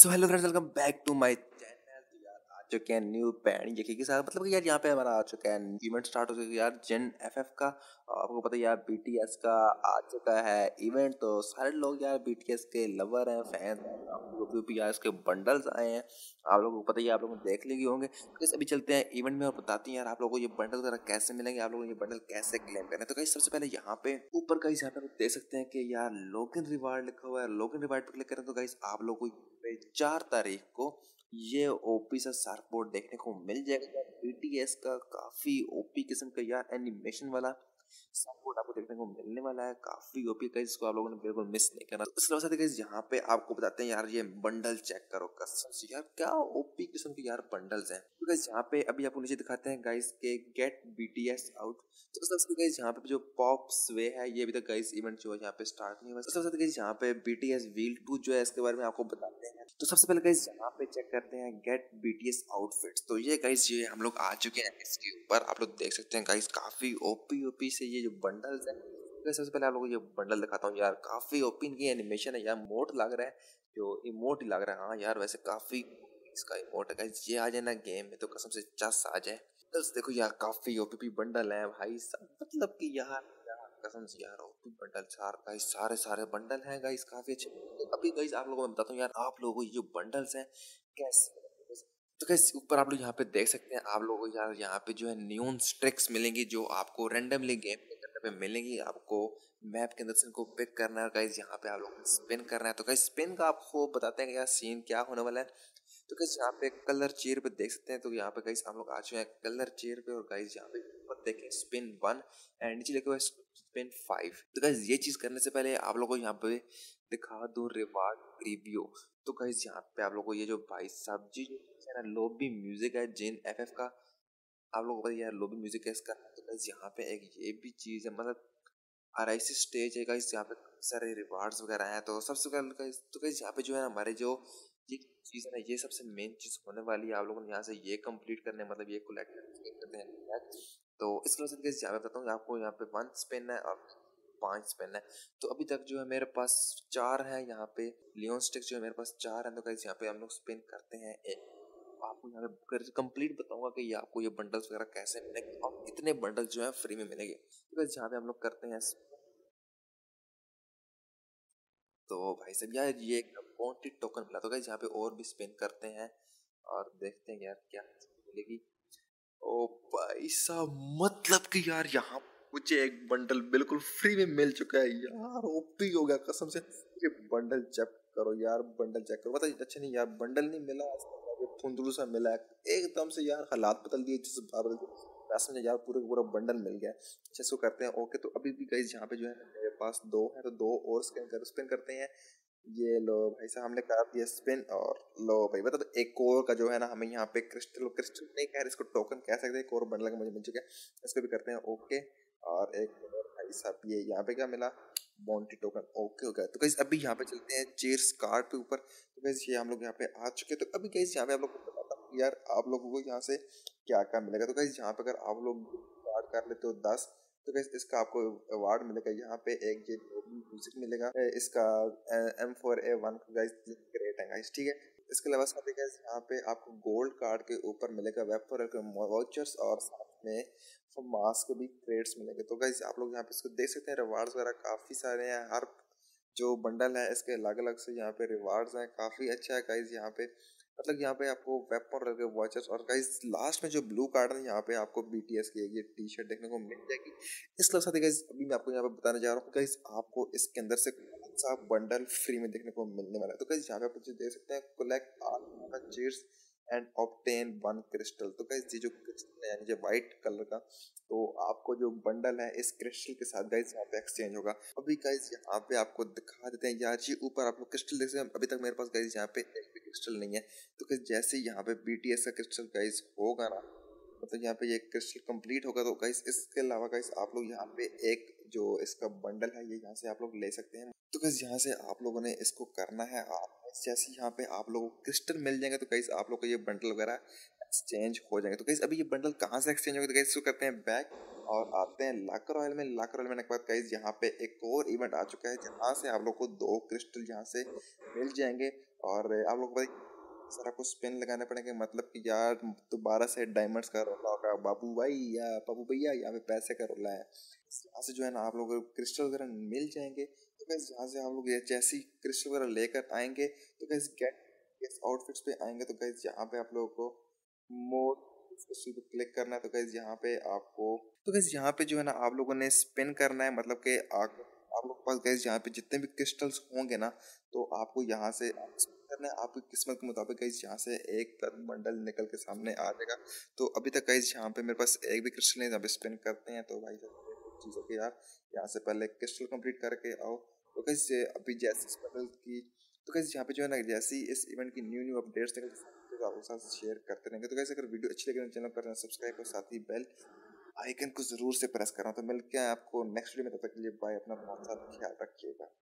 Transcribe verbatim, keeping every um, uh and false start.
So hello friends, welcome back to my channel. तो यार आ चुके हैं न्यू पैन ये के साथ, मतलब कि यार यहाँ पे हमारा आ चुका है इवेंट स्टार्ट हो चुका है यार जेन एफएफ का। और आपको पता है यार बीटीएस का आ चुका है इवेंट। तो सारे लोग यार बीटीएस के लवर हैं, फैन हैं। आप लोगों को भी यार इसके बंडल्स आए हैं, आप लोगों को पता ही है, आप लोगों ने देख लिए होंगे। तो अभी चलते हैं इवेंट में और बताते हैं यार आप लोगों को ये बंडल वगैरह कैसे मिलेंगे, आप लोगों को ये बंडल कैसे क्लेम करना है। तो गाइस सबसे पहले यहाँ पे ऊपर गाइस यहाँ पे आप देख सकते हैं कि यार लॉगिन रिवार्ड लिखा हुआ है। लॉगिन रिवार्ड पे क्लिक करें तो गाइस आप लोगों को पे चार तारीख को ये ओपी सा सर्फबोर्ड देखने को मिल जाएगा यार। बीटीएस का काफी ओपी किस्म का यार एनिमेशन वाला सर्फबोर्ड आपको देखने को मिलने वाला है, काफी ओपी का। इसको आप लोगों ने बिल्कुल मिस नहीं करना। तो इसके साथ गाइस यहाँ पे आपको बताते हैं यार ये बंडल चेक करो, कसम से यार क्या ओपी किस्म के यार बंडल्स हैं। तो गाइस यहाँ पे अभी आपको नीचे दिखाते हैं गाइस के गेट बीटीएस आउट। तो सबसे गाइस यहाँ पे जो पॉप्स वे है ये अभी तक गाइस इवेंट जो है यहाँ पे स्टार्ट नहीं हुआ। सबसे गाइस यहाँ पे बीटीएस व्हील टू जो है इसके बारे में आपको बताते हैं। तो सबसे पहले गाइस यहाँ पे चेक करते हैं गेट बीटीएस आउटफिट्स। तो ये गाइस ये हम लोग आ चुके हैं इसके ऊपर, आप लोग देख सकते हैं गाइस काफी ओपी ओपी से ये जो बंडल्स है। तो सबसे पहले आप लोगों को ये बंडल दिखाता हूँ यार, काफी ओपी इनकी एनिमेशन है यार, मोट लग रहा है, जो इमोट ही लग रहा है। हाँ यार वैसे काफी इसका इमोट है गाइस, ये आ जाए ना गेम में तो कसम से चस आ जाए। बस देखो यार काफी ओपी बंडल है भाई सब, मतलब कि यार कसम से यार ओपी बंडल चार गाइस, सारे सारे बंडल हैं गाइस, काफी अच्छे। तो अभी गाइस आप लोगों को मैं बताता हूँ यार आप लोगों को ये जो बंडल्स हैं कैसे। तो गाइस ऊपर आप लोग यहाँ पे देख सकते हैं, आप लोगों को यार यहाँ पे जो है नियॉन स्ट्रिक्स मिलेंगी जो आपको रैंडमली गेम पे करने पे मिलेंगी। आपको मैप के अंदर से इनको पिक करना है गाइस, यहाँ पे आप लोगों को स्पिन करना है। तो गाइस स्पिन का आपको बताते हैं कि यार सीन क्या होने वाला है। तो गाइस यहाँ पे कलर चेयर पे देख सकते हैं, तो यहाँ पे गाइस हम लोग आ चुके हैं कलर चेयर पे। और गाइस यहाँ पे ऊपर देखें स्पिन वन एंड नीचे लिखा हुआ है स्पिन फाइव। तो गाइस ये चीज करने से पहले आप लोगों को यहाँ पे दिखा दो रिवार्ड प्रीव्यू। तो गाइस यहाँ पे आप लोगों को ये जो भाई साहब जी है ना लोबी म्यूजिक है जेन एफएफ का, आप लोगों को पता है यार लोबी म्यूजिक है इसका। तो गाइस यहाँ पे एक ये भी चीज है, मतलब आरआईसी स्टेज है गाइस, यहाँ पे सारे रिवार्ड्स वगैरह हैं। तो सबसे पहले गाइस तो गाइस यहाँ पे जो है हमारे जो ये चीज है ना ये सबसे मेन चीज होने वाली है। आप लोगों ने यहाँ से ये कंप्लीट करने मतलब ये कलेक्ट करते हैं। तो इसके वजह से गाइस यहाँ पे बताता हूँ आपको, यहाँ पे वन स्पिन है और पांच स्पिन है। तो अभी तक जो है मेरे पास चार है, यहाँ पे लियोन स्टिक्स जो है मेरे पास चार है। तो गाइस यहाँ पे हम लोग स्पिन करते हैं एक, आपको यहाँ पे कंप्लीट बताऊंगा कि ये आपको ये बंडल्स वगैरह कैसे मिलेंगे और कितने बंडल जो है फ्री में मिलेंगे। तो गाइस यहाँ पे हम लोग करते हैं। तो भाई साहब यार ये एक वांटेड टोकन मिला, तो गाइस यहाँ पे और भी स्पिन करते हैं और देखते हैं यार क्या मिलेगी। ओ भाई साहब, मतलब कि यार यहाँ मुझे एक बंडल बिल्कुल फ्री में मिल चुका है यार, ओपी हो गया कसम से। ये बंडल चेक करो यार, बंडल चेक करो, पता अच्छा नहीं यार बंडल नहीं मिला, धुंधलू सा मिला है एकदम से यार, हालात बदल दिए जिस में यार, पूरे पूरा बंडल मिल गया। अच्छा इसको करते हैं ओके। तो अभी भी गाइस यहाँ पे जो है मेरे पास दो है, तो दो और स्पिन कर स्पिन करते हैं। ये लो भाई साहब हमने कर दिया स्पिन, और लो भाई बता, तो एक और का जो है ना हमें यहाँ पे क्रिस्टल क्रिस्टल नहीं कह रहे, इसको टोकन कह सकते हैं, एक और बंडल का मुझे मिल चुका है, इसको भी करते हैं ओके। और एक और भाई साहब ये यहाँ पे क्या मिला, बाउंटी टोकन ओके हो गया। तो गाइस अभी यहाँ पे चलते हैं चेयर्स कार्ड पे ऊपर। तो गाइस ये हम लोग यहाँ पे आ चुके हैं। तो अभी गाइस यहाँ पे आप लोग को बताता हूँ यार आप लोगों को यहाँ से क्या क्या मिलेगा। तो गाइस यहाँ पे अगर आप लोग कार्ड कर लेते हो दस, तो गाइस इसका आपको अवार्ड मिलेगा। यहाँ पे एक ये म्यूजिक मिलेगा, इसका M four A one guys great है गाइस, ठीक है। इसके अलावा साथ ही गाइस यहाँ पे आपको गोल्ड कार्ड के ऊपर मिलेगा वेपर के वाउचर्स, और साथ में मास्क भी क्रेड्स मिलेंगे। तो गाइस आप लोग यहाँ पे इसको देख सकते हैं, रिवार्ड्स वगैरह काफी सारे हैं, हर जो बंडल है इसके अलग अलग से यहाँ पे रिवार्ड्स हैं, काफी अच्छा है गाइस। यहाँ पे मतलब यहाँ पे आपको वेपन रखे वॉचर्स, और गाइस लास्ट में जो ब्लू कार्ड है यहाँ पे आपको बीटीएस की ये टी शर्ट देखने को मिल जाएगी। इसके साथ ही गाइस अभी मैं आपको यहाँ पे बताने जा रहा हूँ गाइस आपको इसके अंदर से कौन सा बंडल फ्री में देखने को मिलने वाला है। तो गाइस यहाँ पे आप देख सकते हैं collect all cheers and obtain one crystal. तो गाइस ये जो क्रिस्टल है जो व्हाइट कलर का, तो आपको जो बंडल है इस क्रिस्टल के साथ गाइस यहाँ पे एक्सचेंज होगा। अभी गाइस यहाँ पे आपको दिखा देते हैं यार जी, ऊपर आप लोग क्रिस्टल देख सकते हैं। अभी तक मेरे पास गाइस यहाँ पे एक भी क्रिस्टल नहीं है। तो गाइस जैसे यहाँ पे बीटीएस का क्रिस्टल गाइस होगा ना, मतलब यहाँ पे ये क्रिस्टल कंप्लीट होगा, तो गाइस इसके अलावा गाइस आप लोग यहाँ पे एक जो इसका बंडल है ये यहाँ से आप लोग ले सकते हैं। तो गाइस यहाँ से आप लोगों ने इसको करना है, आप जैसे यहाँ पे आप लोगों को क्रिस्टल मिल जाएंगे तो गाइस आप लोग को ये बंडल वगैरह एक्सचेंज हो जाएंगे। तो गाइस अभी ये बंडल कहाँ से एक्सचेंज होगा, तो गाइस इसको करते हैं बैक और आते हैं लाकर ऑयल में। लाकर ऑयल में के बाद गाइस यहाँ पे एक और इवेंट आ चुका है जहाँ से आप लोग को दो क्रिस्टल यहाँ से मिल जाएंगे, और आप लोग को पता है सर आपको स्पिन लगाने पड़ेंगे, मतलब कि यार दोबारा से डायमंड्स का रोला होगा बाबू भाई या बाबू भैया, यहाँ पे पैसे का रोला है। यहाँ से जो है ना आप लोग क्रिस्टल वगैरह मिल जाएंगे, तो गैस यहाँ से आप लोग ये जैसी क्रिस्टल वगैरह लेकर आएंगे तो गैस गेट इस आउटफिट्स पे आएंगे, तो गैस यहाँ पे आप लोगों को मोर क्रिस्टल पे क्लिक करना है। तो गैस यहाँ पे आपको तो गैस यहाँ पे जो है ना आप लोगों ने स्पिन करना है, मतलब कि आप आप लोग के पास गैस यहाँ पे जितने भी क्रिस्टल्स होंगे ना, तो आपको यहाँ से स्पिन करना है। आपकी किस्मत के मुताबिक गैस यहाँ से एक बंडल निकल के सामने आ जाएगा। तो अभी तक गैस यहाँ पे मेरे पास एक भी क्रिस्टल नहीं, अभी स्पिन करते हैं तो भाई चीज़ों के यार यहाँ से पहले क्रिस्टल कंप्लीट करके आओ। तो गैस अभी जैसे इस बंडल की तो गैस यहाँ पे जो है ना जैसे ही इस इवेंट की न्यू न्यू अपडेट्स निकल तो आपके साथ शेयर करते रहेंगे। तो गैस अगर वीडियो अच्छी लगे तो चैनल पर सब्सक्राइब और साथ ही बेल आइकन को जरूर से प्रेस करना। तो मिलते हैं आपको नेक्स्ट वीडियो में, तब तक के लिए बाय, अपना बहुत सारा ख्याल रखिएगा।